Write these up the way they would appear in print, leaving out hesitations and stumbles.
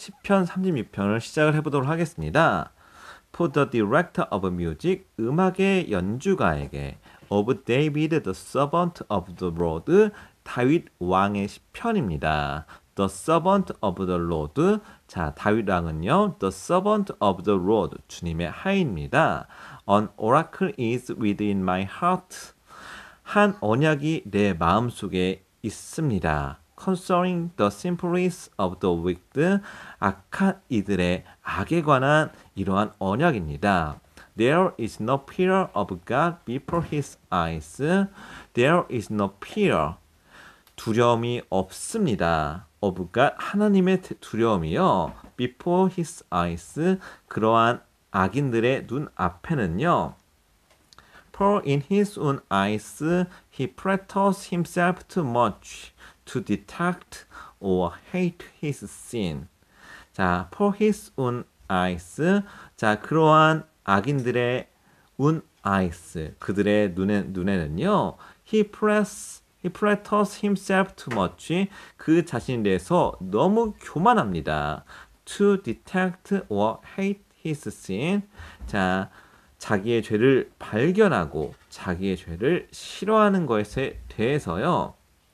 10편 36편을 시작을 해보도록 하겠습니다. For the director of music, 음악의 연주가에게 of David the servant of the Lord, 다윗 왕의 시편입니다. The servant of the Lord, 자 다윗 왕은요 The servant of the Lord, 주님의 하인입니다. An oracle is within my heart, 한 언약이 내 마음속에 있습니다. Concerning the simplicity of the wicked, 악한 이들의 악에 관한 이러한 언약입니다. There is no fear of God before his eyes. There is no fear. 두려움이 없습니다. of God, 하나님의 두려움이요. Before his eyes, 그러한 악인들의 눈 앞에는요. For in his own eyes he flatters himself too much to detect or hate his sin. 자, for his own eyes. 자, 그러한 악인들의 own eyes, 그들의 눈에는요. He flatters himself too much. 그 자신에 대해서 너무 교만합니다. To detect or hate his sin. 자, 자기의 죄를 발견하고 자기의 죄를 싫어하는 것에 대해서요.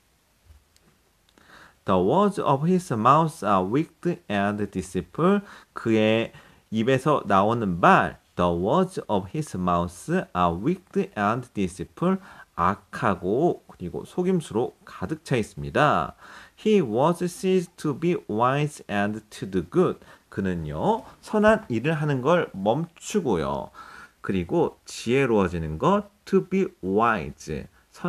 The words of his mouth are wicked and deceitful. 그의 입에서 나오는 말, the words of his mouth are wicked and deceitful. 악하고 그리고 속임수로 가득 차 있습니다. He was ceased to be wise and to do good. 그는요, 선한 일을 하는 걸 멈추고요. 그리고 지혜로워지는 것, to be wise,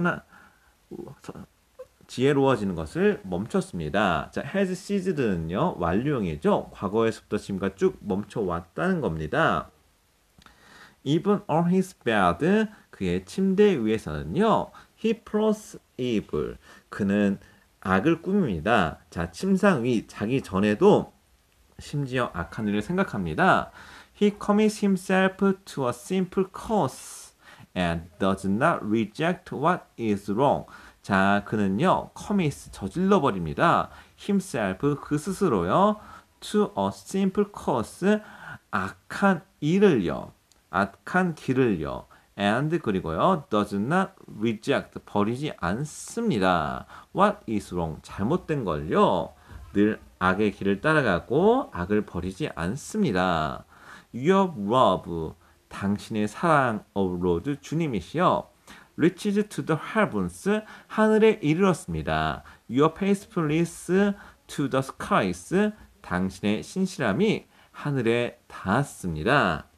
지혜로워지는 것을 멈췄습니다. 자, has ceased는요, 완료형이죠. 과거에서부터 지금까지 쭉 멈춰왔다는 겁니다. Even on his bed, 그의 침대 위에서는요, he plots evil, 그는 악을 꾸밉니다. 자, 침상위 자기 전에도 심지어 악한 일을 생각합니다. He commits himself to a simple cause and does not reject what is wrong. 자, 그는요, commits, 저질러 버립니다. himself, 그 스스로요, to a simple cause, 악한 일을요, 악한 길을요, and 그리고요, does not reject, 버리지 않습니다. what is wrong, 잘못된 걸요, 늘 악의 길을 따라가고 악을 버리지 않습니다. Your love, 당신의 사랑, of Lord, 주님이시여. Reaches to the heavens, 하늘에 이르렀습니다. Your faithfulness to the skies, 당신의 신실함이 하늘에 닿았습니다.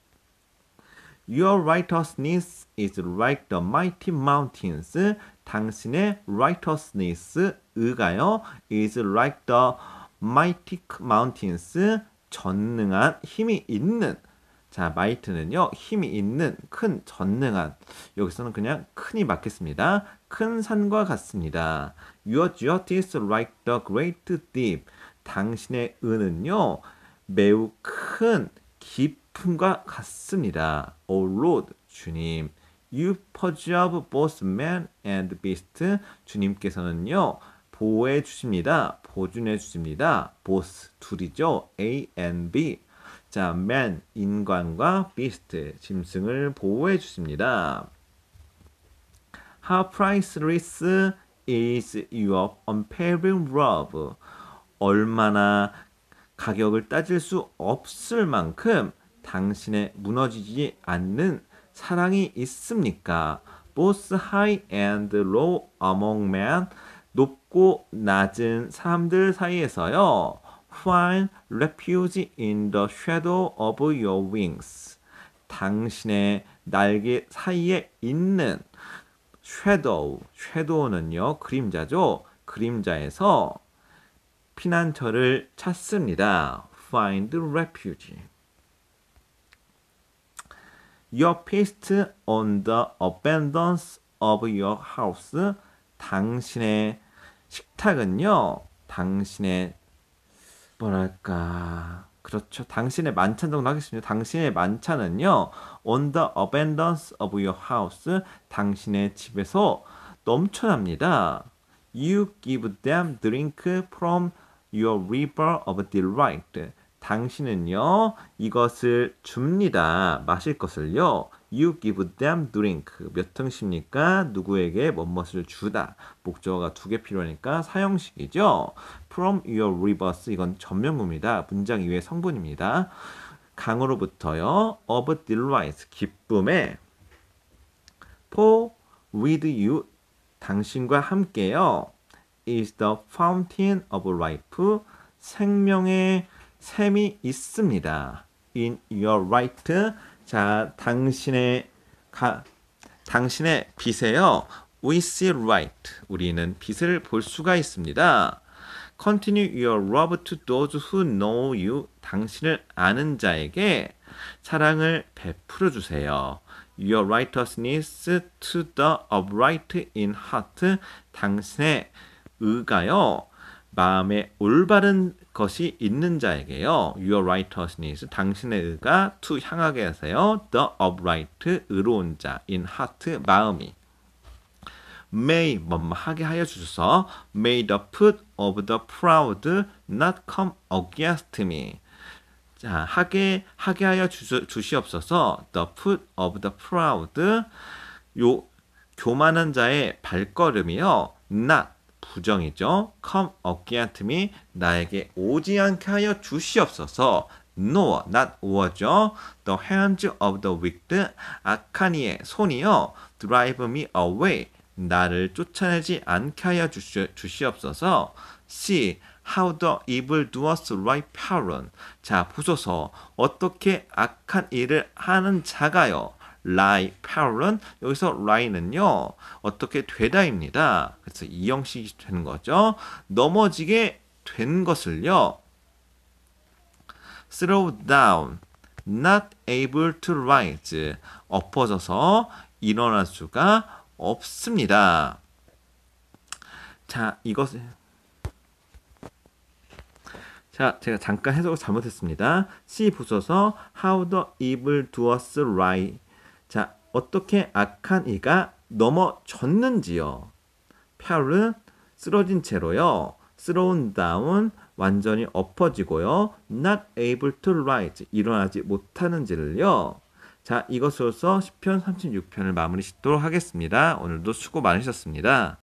Your righteousness is like the mighty mountains, 당신의 righteousness, 의가요, is like the mighty mountains, 전능한, 힘이 있는. 자, might는요, 힘이 있는, 큰, 전능한. 여기서는 그냥 큰이 맞겠습니다. 큰 산과 같습니다. Your justice like the great deep, 당신의 은은요, 매우 큰 깊음과 같습니다. O Lord, 주님. You preserve both man and beast, 주님께서는요, 보호해 주십니다. 보존해 주십니다. both, 둘이죠. A and B. 자, man, 인간과 beast, 짐승을 보호해 주십니다. How priceless is your unfailing love. 얼마나 가격을 따질 수 없을 만큼 당신의 무너지지 않는 사랑이 있습니까? Both high and low among men, 높고 낮은 사람들 사이에서요. Find refuge in the shadow of your wings. 당신의 날개 사이에 있는 shadow는요, 그림자죠. 그림자에서 피난처를 찾습니다. Find refuge. Your feast on the abundance of your house. 당신의 식탁은요, 당신의 뭐랄까, 그렇죠. 당신의 만찬 정도 하겠습니다. 당신의 만찬은요, on the abundance of your house, 당신의 집에서 넘쳐납니다. You give them drink from your river of delight. 당신은요, 이것을 줍니다. 마실 것을요. You give them drink. 몇 형식입니까? 누구에게 뭐뭇을 주다. 목적어가 두 개 필요하니까 사형식이죠. From your rivers. 이건 전면구입니다. 문장 이외의 성분입니다. 강으로부터요. Of delight. 기쁨에 For with you. 당신과 함께요. Is the fountain of life. 생명의 샘이 있습니다. In your right. 자, 당신의 빛에요. We see right. 우리는 빛을 볼 수가 있습니다. Continue your love to those who know you. 당신을 아는 자에게 사랑을 베풀어 주세요. Your righteousness to the upright in heart. 당신의 의가요. 마음에 올바른 것이 있는 자에게요. Your righteousness. 당신의 의가 to 향하게 하세요. The upright. 의로운 자. In heart. 마음이. May 하게 하여 주소서. May the foot of the proud not come against me. 자, 하게 하여 주시옵소서. The foot of the proud. 요 교만한 자의 발걸음이요. Not 부정이죠. Come against me. 나에게 오지 않게 하여 주시옵소서. nor, not or죠. The hands of the wicked. 악한 이의 손이요. drive me away. 나를 쫓아내지 않게 하여 주시옵소서. See how the evil doers lie parent. 자, 보소서. 어떻게 악한 일을 하는 자가요. lie parent. 여기서 lie는요. 어떻게 되다입니다. 그래서 이 형식이 되는 거죠. 넘어지게 된 것을요. throw down. not able to rise. 엎어져서 일어날 수가 없습니다. 자, 자, 제가 잠깐 해석을 잘못했습니다. C 보셔서 how the evil doers lie. 자, 어떻게 악한 이가 넘어졌는지요. 펴를 쓰러진 채로요. thrown down 완전히 엎어지고요. not able to rise 일어나지 못하는지를요. 자, 이것으로서 시편 36편을 마무리 짓도록 하겠습니다. 오늘도 수고 많으셨습니다.